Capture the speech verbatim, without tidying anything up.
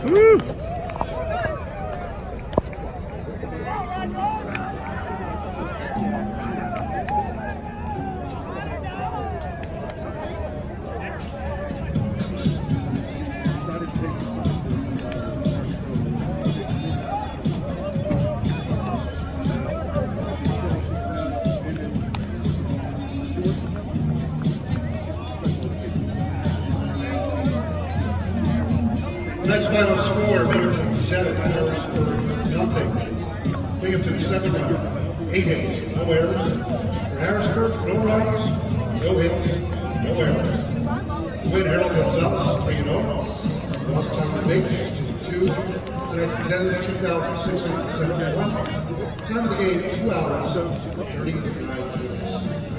Woo! Next final score, Binghamton seven, Harrisburg nothing. Binghamton seven round, eight hits, no errors. For Harrisburg, no runs, no hits, no errors. Win Harold Gonzalez three and oh. Lost time to Bates two two. Tonight's ten two thousand six hundred seventy-one. Time of the game two hours thirty-nine minutes.